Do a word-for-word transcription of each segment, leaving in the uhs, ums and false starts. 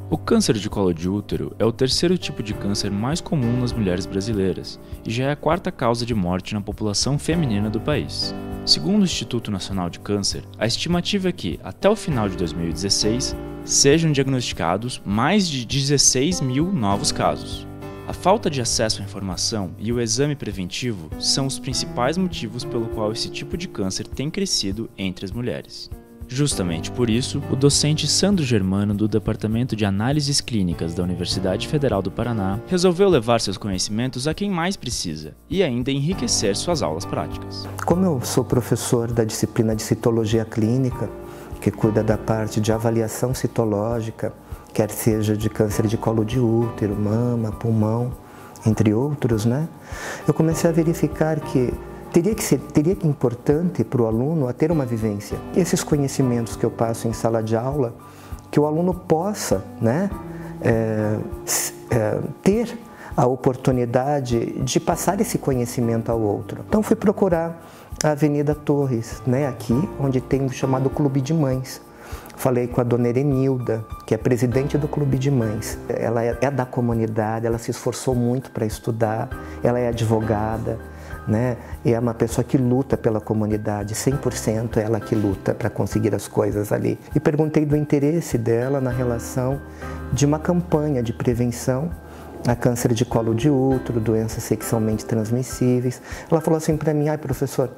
O câncer de colo de útero é o terceiro tipo de câncer mais comum nas mulheres brasileiras e já é a quarta causa de morte na população feminina do país. Segundo o Instituto Nacional de Câncer, a estimativa é que, até o final de dois mil e dezesseis, sejam diagnosticados mais de dezesseis mil novos casos. A falta de acesso à informação e o exame preventivo são os principais motivos pelo qual esse tipo de câncer tem crescido entre as mulheres. Justamente por isso, o docente Sandro Germano, do Departamento de Análises Clínicas da Universidade Federal do Paraná, resolveu levar seus conhecimentos a quem mais precisa e ainda enriquecer suas aulas práticas. Como eu sou professor da disciplina de citologia clínica, que cuida da parte de avaliação citológica, quer seja de câncer de colo de útero, mama, pulmão, entre outros, né? Eu comecei a verificar que Teria que ser teria que importante para o aluno a ter uma vivência. Esses conhecimentos que eu passo em sala de aula, que o aluno possa, né, é, é, ter a oportunidade de passar esse conhecimento ao outro. Então fui procurar a Avenida Torres, né, aqui, onde tem o chamado Clube de Mães. Falei com a dona Erenilda, que é presidente do Clube de Mães. Ela é, é da comunidade, ela se esforçou muito para estudar, ela é advogada, né? E é uma pessoa que luta pela comunidade, cem por cento ela que luta para conseguir as coisas ali. E perguntei do interesse dela na relação de uma campanha de prevenção a câncer de colo de útero, doenças sexualmente transmissíveis. Ela falou assim para mim: ai, professor,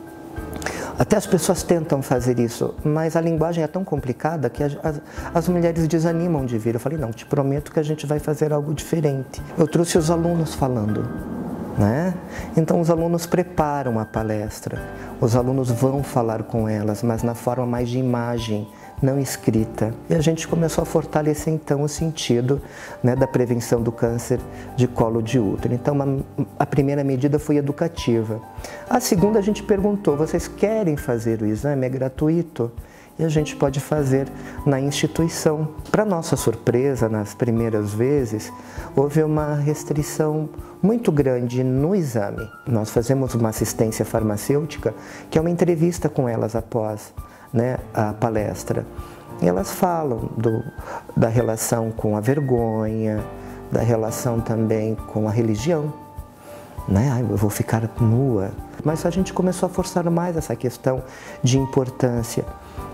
até as pessoas tentam fazer isso, mas a linguagem é tão complicada que as, as, as mulheres desanimam de vir. Eu falei: não, te prometo que a gente vai fazer algo diferente. Eu trouxe os alunos falando, né? Então os alunos preparam a palestra, os alunos vão falar com elas, mas na forma mais de imagem, não escrita. E a gente começou a fortalecer então o sentido, né, da prevenção do câncer de colo de útero. Então uma, a primeira medida foi educativa. A segunda, a gente perguntou: vocês querem fazer o exame? É gratuito? E a gente pode fazer na instituição. Para nossa surpresa, nas primeiras vezes, houve uma restrição muito grande no exame. Nós fazemos uma assistência farmacêutica, que é uma entrevista com elas após, né, a palestra. E elas falam do, da relação com a vergonha, da relação também com a religião. Né? Ai, eu vou ficar nua. Mas a gente começou a forçar mais essa questão de importância.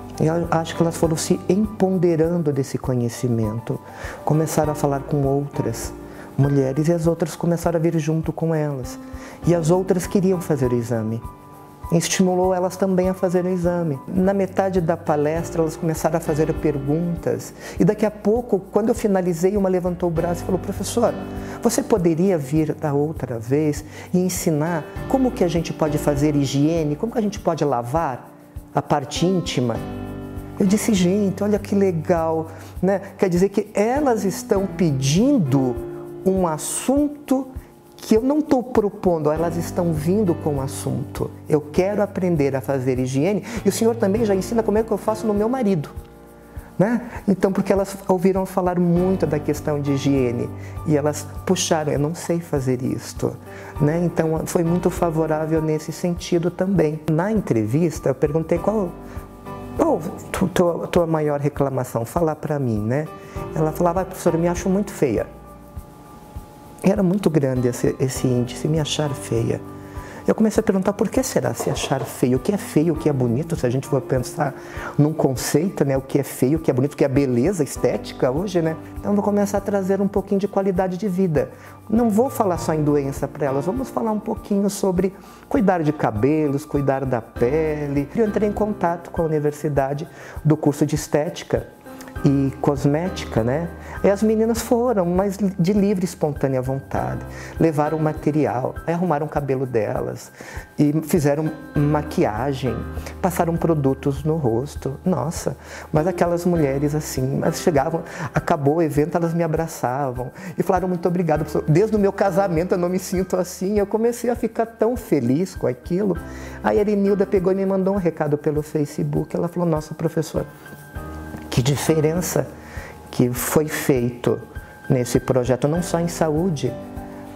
Eu acho que elas foram se empoderando desse conhecimento, começaram a falar com outras mulheres e as outras começaram a vir junto com elas. E as outras queriam fazer o exame. Estimulou elas também a fazer o exame. Na metade da palestra, elas começaram a fazer perguntas. E daqui a pouco, quando eu finalizei, uma levantou o braço e falou: professor, você poderia vir da outra vez e ensinar como que a gente pode fazer higiene, como que a gente pode lavar a parte íntima? Eu disse: gente, olha que legal, né? Quer dizer que elas estão pedindo um assunto que eu não estou propondo, elas estão vindo com o assunto. Eu quero aprender a fazer higiene e o senhor também já ensina como é que eu faço no meu marido. Né? Então, porque elas ouviram falar muito da questão de higiene e elas puxaram: eu não sei fazer isto. Né? Então, foi muito favorável nesse sentido também. Na entrevista, eu perguntei qual oh, tua, tua maior reclamação, falar para mim, né? Ela falava: ah, professora, eu me acho muito feia. Era muito grande esse, esse índice, me achar feia. Eu comecei a perguntar: por que será se achar feio? O que é feio, o que é bonito? Se a gente for pensar num conceito, né? O que é feio, o que é bonito, o que é beleza estética hoje, né? Então, eu vou começar a trazer um pouquinho de qualidade de vida. Não vou falar só em doença para elas, vamos falar um pouquinho sobre cuidar de cabelos, cuidar da pele. Eu entrei em contato com a universidade do curso de estética e cosmética, né? E as meninas foram, mas de livre e espontânea vontade, levaram material, arrumaram o cabelo delas e fizeram maquiagem, passaram produtos no rosto. Nossa, mas aquelas mulheres assim, elas chegavam, acabou o evento, elas me abraçavam e falaram: muito obrigado, professor. Desde o meu casamento eu não me sinto assim. Eu comecei a ficar tão feliz com aquilo. A Erenilda pegou e me mandou um recado pelo Facebook. Ela falou: nossa, professor, que diferença que foi feito nesse projeto, não só em saúde,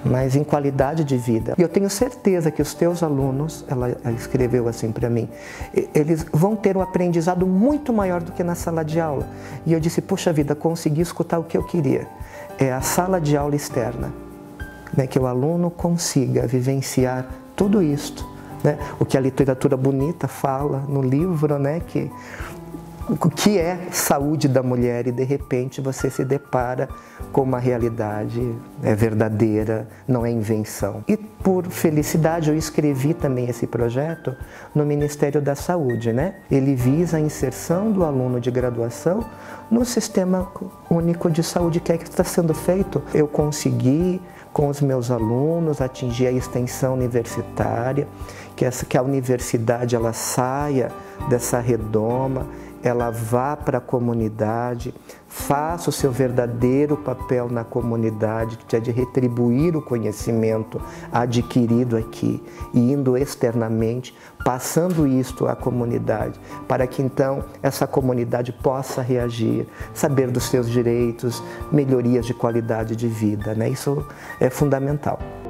mas em qualidade de vida. E eu tenho certeza que os teus alunos, ela escreveu assim para mim, eles vão ter um aprendizado muito maior do que na sala de aula. E eu disse, poxa vida, consegui escutar o que eu queria. É a sala de aula externa, né, que o aluno consiga vivenciar tudo isto, né, o que a literatura bonita fala no livro, né, que o que é saúde da mulher, e de repente você se depara com uma realidade é verdadeira, não é invenção. E por felicidade eu escrevi também esse projeto no Ministério da Saúde, né? Ele visa a inserção do aluno de graduação no Sistema Único de Saúde, que é que está sendo feito. Eu consegui, com os meus alunos, atingir a extensão universitária, que, essa, que a universidade ela saia dessa redoma, ela vá para a comunidade, faça o seu verdadeiro papel na comunidade, que é de retribuir o conhecimento adquirido aqui e indo externamente, passando isto à comunidade, para que então essa comunidade possa reagir, saber dos seus direitos, melhorias de qualidade de vida, né? Isso é fundamental.